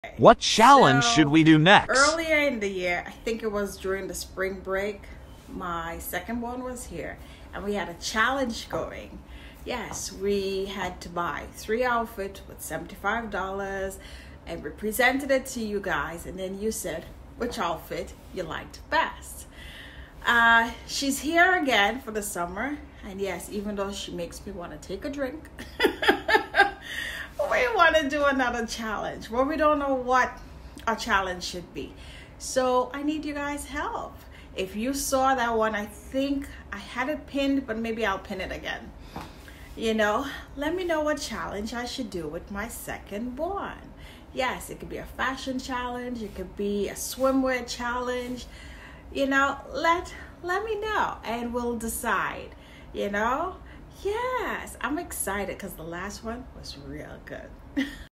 What challenge should we do next? Earlier in the year, I think it was during the spring break, my second one was here and we had a challenge going. Yes, we had to buy 3 outfits with $75 and we presented it to you guys, and then you said which outfit you liked best. She's here again for the summer, and yes, even though she makes me want to take a drink, we want to do another challenge. Well, we don't know what our challenge should be. So I need you guys' help. If you saw that one, I think I had it pinned, but maybe I'll pin it again. Let me know what challenge I should do with my second born. Yes, it could be a fashion challenge. It could be a swimwear challenge. Let me know and we'll decide. Yes, I'm excited because the last one was real good.